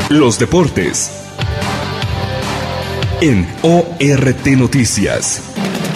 Los deportes en ORT Noticias.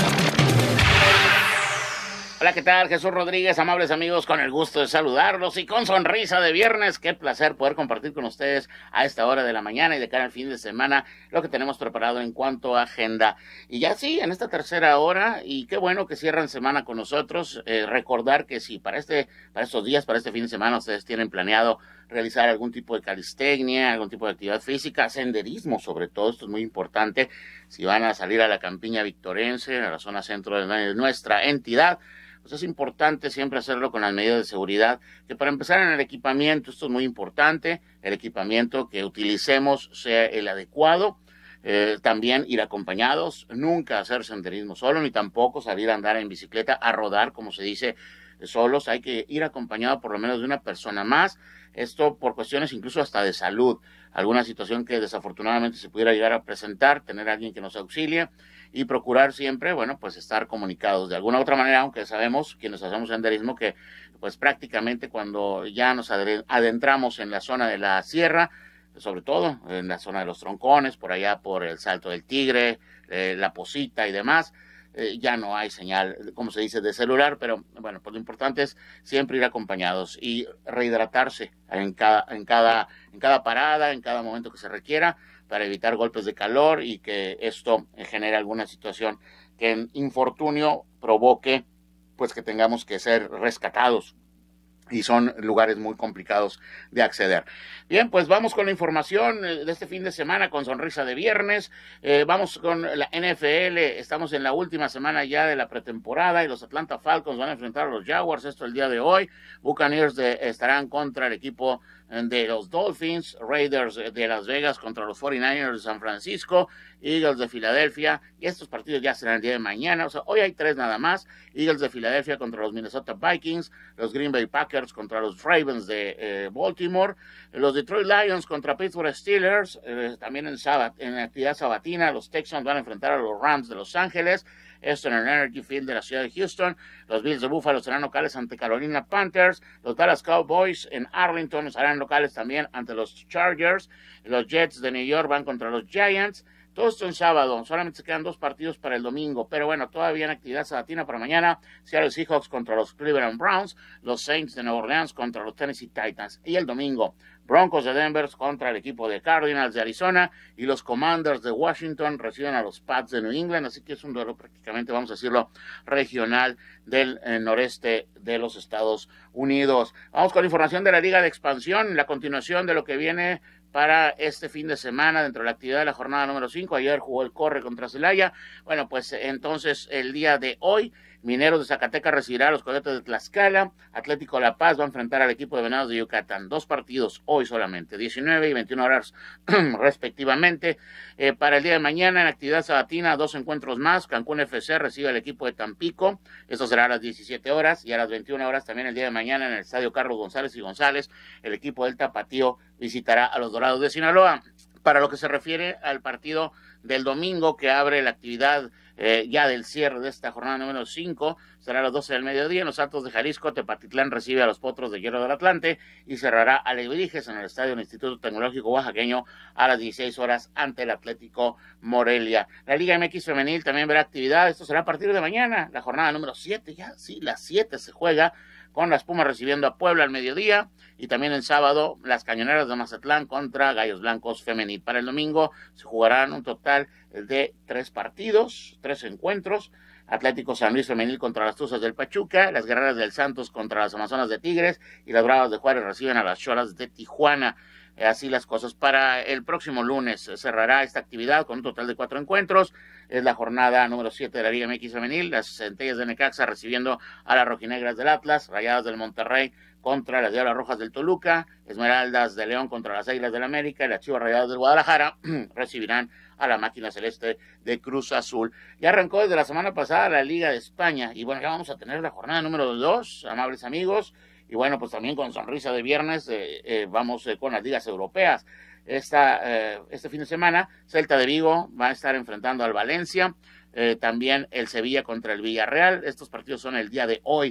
Hola, ¿qué tal? Jesús Rodríguez, amables amigos, con el gusto de saludarlos y con sonrisa de viernes. Qué placer poder compartir con ustedes a esta hora de la mañana y de cara al fin de semana lo que tenemos preparado en cuanto a agenda. Y ya sí, en esta tercera hora, y qué bueno que cierran semana con nosotros, recordar que si para estos días, para este fin de semana, ustedes tienen planeado realizar algún tipo de calistenia, algún tipo de actividad física, senderismo sobre todo, esto es muy importante. Si van a salir a la campiña victorense, a la zona centro de nuestra entidad, pues es importante siempre hacerlo con las medidas de seguridad, que para empezar en el equipamiento, esto es muy importante, el equipamiento que utilicemos sea el adecuado, también ir acompañados, nunca hacer senderismo solo, ni tampoco salir a andar en bicicleta, a rodar, como se dice, solos, hay que ir acompañado por lo menos de una persona más, esto por cuestiones incluso hasta de salud, alguna situación que desafortunadamente se pudiera llegar a presentar, tener a alguien que nos auxilie y procurar siempre, bueno, pues estar comunicados de alguna u otra manera, aunque sabemos quienes hacemos senderismo que pues prácticamente cuando ya nos adentramos en la zona de la sierra, sobre todo en la zona de los Troncones, por allá por el Salto del Tigre, La Posita y demás, ya no hay señal, como se dice, de celular, pero bueno, pues lo importante es siempre ir acompañados y rehidratarse en cada parada, en cada momento que se requiera, para evitar golpes de calor y que esto genere alguna situación que en infortunio provoque pues que tengamos que ser rescatados. Y son lugares muy complicados de acceder. Bien, pues vamos con la información de este fin de semana con sonrisa de viernes. Vamos con la NFL. Estamos en la última semana ya de la pretemporada y los Atlanta Falcons van a enfrentar a los Jaguars. Esto el día de hoy. Buccaneers estarán contra el equipo de los Dolphins, Raiders de Las Vegas contra los 49ers de San Francisco, Eagles de Filadelfia, y estos partidos ya serán el día de mañana, o sea, hoy hay 3 nada más, Eagles de Filadelfia contra los Minnesota Vikings, los Green Bay Packers contra los Ravens de Baltimore, los Detroit Lions contra Pittsburgh Steelers, también en actividad sabatina, los Texans van a enfrentar a los Rams de Los Ángeles, esto en el Energy Field de la ciudad de Houston, los Bills de Buffalo serán locales ante Carolina Panthers, los Dallas Cowboys en Arlington serán locales también ante los Chargers, los Jets de New York van contra los Giants, todo esto en sábado, solamente se quedan 2 partidos para el domingo, pero bueno, todavía en actividad sabatina para mañana, Seattle Seahawks contra los Cleveland Browns, los Saints de Nueva Orleans contra los Tennessee Titans, y el domingo, Broncos de Denver contra el equipo de Cardinals de Arizona, y los Commanders de Washington reciben a los Pats de New England, así que es un duelo prácticamente, vamos a decirlo, regional del noreste de los Estados Unidos. Vamos con información de la Liga de Expansión, la continuación de lo que viene para este fin de semana dentro de la actividad de la jornada número 5. Ayer jugó el Corre contra Celaya. Bueno, pues entonces el día de hoy, Mineros de Zacatecas recibirá a los Coyotes de Tlaxcala, Atlético La Paz va a enfrentar al equipo de Venados de Yucatán. 2 partidos hoy solamente, 19 y 21 horas respectivamente. Para el día de mañana en actividad sabatina, 2 encuentros más. Cancún FC recibe al equipo de Tampico, esto será a las 17 horas y a las 21 horas también el día de mañana en el estadio Carlos González y González, el equipo del Tapatío visitará a los Dorados de Sinaloa. Para lo que se refiere al partido del domingo que abre la actividad ya del cierre de esta jornada número 5, será a las 12 del mediodía en los Altos de Jalisco. Tepatitlán recibe a los Potros de Hierro del Atlante y cerrará Alebrijes en el estadio del Instituto Tecnológico Oaxaqueño a las 16 horas ante el Atlético Morelia. La Liga MX Femenil también verá actividad, esto será a partir de mañana, la jornada número 7, ya sí, las 7 se juega, con las Pumas recibiendo a Puebla al mediodía, y también el sábado las Cañoneras de Mazatlán contra Gallos Blancos Femenil. Para el domingo se jugarán un total de 3 partidos, 3 encuentros. Atlético San Luis Femenil contra las Tuzas del Pachuca, las Guerreras del Santos contra las Amazonas de Tigres y las Bravas de Juárez reciben a las Cholas de Tijuana. Así las cosas. Para el próximo lunes cerrará esta actividad con un total de 4 encuentros. Es la jornada número 7 de la Liga MX Femenil. Las Centellas de Necaxa recibiendo a las Rojinegras del Atlas, Rayadas del Monterrey contra las Diablas Rojas del Toluca, Esmeraldas de León contra las Águilas del América y las Chivas Rayadas del Guadalajara recibirán a la Máquina Celeste de Cruz Azul. Ya arrancó desde la semana pasada la Liga de España y bueno, ya vamos a tener la jornada número 2, amables amigos. Y bueno, pues también con sonrisa de viernes vamos con las ligas europeas. Este fin de semana, Celta de Vigo va a estar enfrentando al Valencia, también el Sevilla contra el Villarreal. Estos partidos son el día de hoy.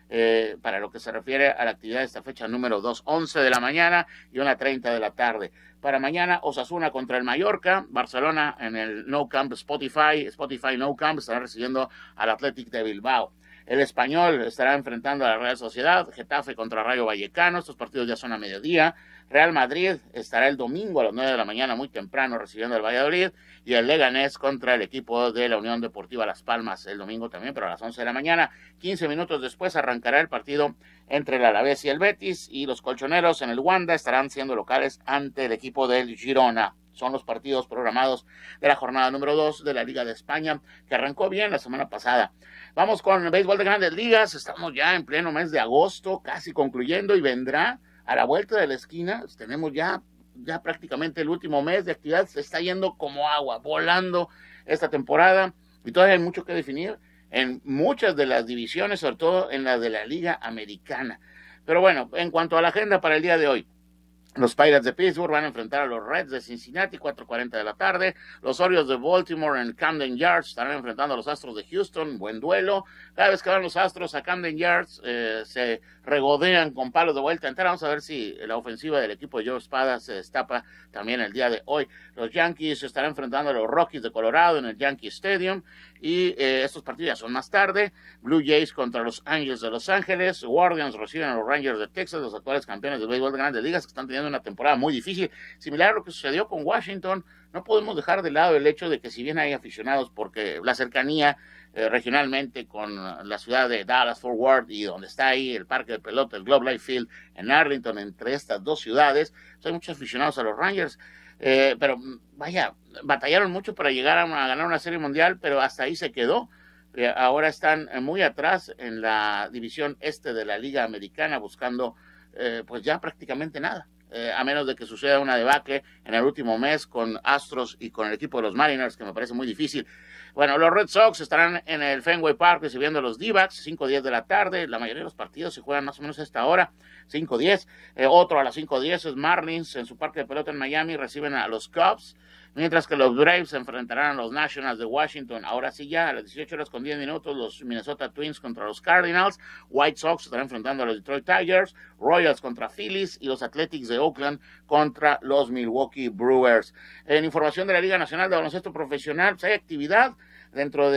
para lo que se refiere a la actividad de esta fecha número 2, 11 de la mañana y 1:30 de la tarde. Para mañana, Osasuna contra el Mallorca, Barcelona en el Nou Camp Spotify Nou Camp estará recibiendo al Athletic de Bilbao. El Español estará enfrentando a la Real Sociedad, Getafe contra Rayo Vallecano, estos partidos ya son a mediodía. Real Madrid estará el domingo a las 9 de la mañana, muy temprano, recibiendo al Valladolid, y el Leganés contra el equipo de la Unión Deportiva Las Palmas el domingo también, pero a las 11 de la mañana. 15 minutos después arrancará el partido entre el Alavés y el Betis, y los colchoneros en el Wanda estarán siendo locales ante el equipo del Girona. Son los partidos programados de la jornada número 2 de la Liga de España, que arrancó bien la semana pasada. Vamos con el béisbol de Grandes Ligas. Estamos ya en pleno mes de agosto, casi concluyendo, y vendrá a la vuelta de la esquina. Tenemos ya prácticamente el último mes de actividad. Se está yendo como agua, volando esta temporada, y todavía hay mucho que definir en muchas de las divisiones, sobre todo en la de la Liga Americana. Pero bueno, en cuanto a la agenda para el día de hoy, los Pirates de Pittsburgh van a enfrentar a los Reds de Cincinnati, 4:40 de la tarde. Los Orioles de Baltimore en Camden Yards estarán enfrentando a los Astros de Houston. Buen duelo. Cada vez que van los Astros a Camden Yards, se regodean con palos de vuelta entera. Vamos a ver si la ofensiva del equipo de Joe Espada se destapa también el día de hoy. Los Yankees estarán enfrentando a los Rockies de Colorado en el Yankee Stadium. Y estos partidos ya son más tarde. Blue Jays contra los Angels de Los Ángeles. Guardians reciben a los Rangers de Texas, los actuales campeones del béisbol de Grandes Ligas, que están teniendo una temporada muy difícil, similar a lo que sucedió con Washington. No podemos dejar de lado el hecho de que, si bien hay aficionados, porque la cercanía regionalmente con la ciudad de Dallas-Fort Worth y donde está ahí el parque de pelota, el Globe Life Field en Arlington, entre estas dos ciudades, pues hay muchos aficionados a los Rangers, pero vaya, batallaron mucho para llegar a ganar una serie mundial, pero hasta ahí se quedó. Ahora están muy atrás en la división este de la Liga Americana, buscando pues ya prácticamente nada. A menos de que suceda una debacle en el último mes con Astros y con el equipo de los Mariners, que me parece muy difícil. Bueno, los Red Sox estarán en el Fenway Park recibiendo a los D-backs, 5:10 de la tarde. La mayoría de los partidos se juegan más o menos a esta hora, 5:10. Otro a las 5:10 es Marlins en su parque de pelota en Miami, reciben a los Cubs. Mientras que los Braves se enfrentarán a los Nationals de Washington. Ahora sí, ya a las 18:10, los Minnesota Twins contra los Cardinals. White Sox estarán enfrentando a los Detroit Tigers. Royals contra Phillies. Y los Athletics de Oakland contra los Milwaukee Brewers. En información de la Liga Nacional de Baloncesto Profesional, pues hay actividad dentro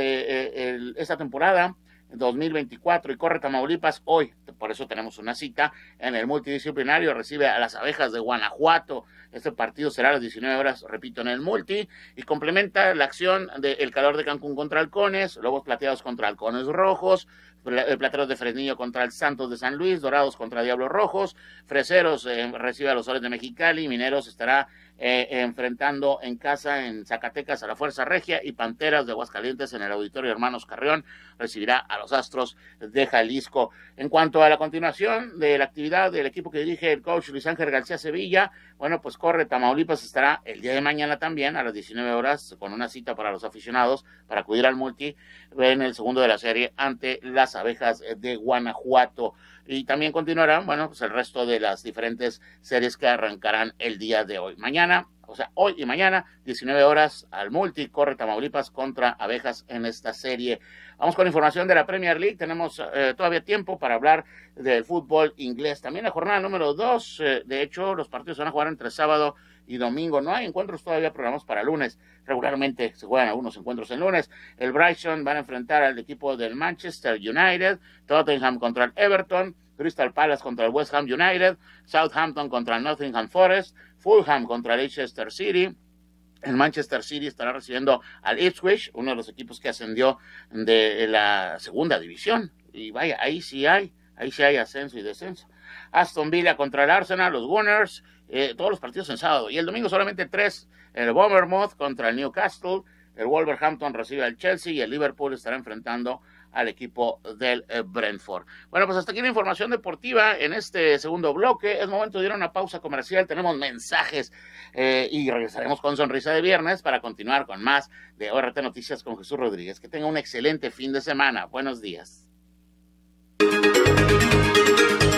de esta temporada 2024 y corre Tamaulipas hoy. Por eso tenemos una cita en el multidisciplinario. Recibe a las Abejas de Guanajuato. Este partido será a las 19 horas, repito, en el multi, y complementa la acción del Calor de Cancún contra Halcones, Lobos Plateados contra Halcones Rojos, Plateros de Fresnillo contra el Santos de San Luis, Dorados contra Diablos Rojos, Freseros recibe a los Soles de Mexicali, Mineros estará enfrentando en casa en Zacatecas a la Fuerza Regia, y Panteras de Aguascalientes en el Auditorio Hermanos Carrión recibirá a los Astros de Jalisco. En cuanto a la continuación de la actividad del equipo que dirige el coach Luis Ángel García Sevilla, bueno, pues corre Tamaulipas estará el día de mañana también a las 19 horas con una cita para los aficionados para acudir al multi en el segundo de la serie ante las Abejas de Guanajuato. Y también continuarán, bueno, pues el resto de las diferentes series que arrancarán el día de hoy. Mañana, o sea, hoy y mañana, 19 horas al multi, corre Tamaulipas contra Abejas en esta serie. Vamos con información de la Premier League. Tenemos todavía tiempo para hablar del fútbol inglés. También la jornada número 2, de hecho, los partidos se van a jugar entre sábado y domingo. No hay encuentros todavía programados para lunes. Regularmente se juegan algunos encuentros el lunes. El Brighton van a enfrentar al equipo del Manchester United, Tottenham contra el Everton, Crystal Palace contra el West Ham United, Southampton contra el Nottingham Forest, Fulham contra el Leicester City. El Manchester City estará recibiendo al Ipswich, uno de los equipos que ascendió de la segunda división. Y vaya, ahí sí hay ascenso y descenso. Aston Villa contra el Arsenal, los Gunners, todos los partidos en sábado. Y el domingo solamente 3, el Bournemouth contra el Newcastle, el Wolverhampton recibe al Chelsea y el Liverpool estará enfrentando al equipo del Brentford. Bueno, pues hasta aquí la información deportiva en este segundo bloque. Es momento de ir a una pausa comercial. Tenemos mensajes y regresaremos con Sonrisa de Viernes para continuar con más de ORT Noticias con Jesús Rodríguez. Que tenga un excelente fin de semana. Buenos días.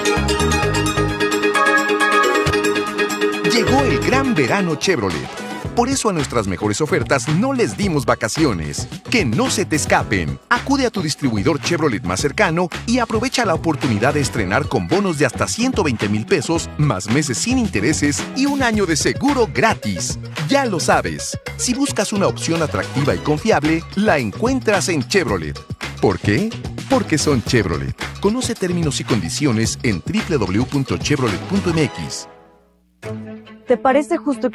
Llegó el gran verano Chevrolet. Por eso a nuestras mejores ofertas no les dimos vacaciones. Que no se te escapen. Acude a tu distribuidor Chevrolet más cercano y aprovecha la oportunidad de estrenar con bonos de hasta 120,000 pesos, más meses sin intereses y un año de seguro gratis. Ya lo sabes, si buscas una opción atractiva y confiable, la encuentras en Chevrolet. ¿Por qué? Porque son Chevrolet. Conoce términos y condiciones en www.chevrolet.mx. ¿Te parece justo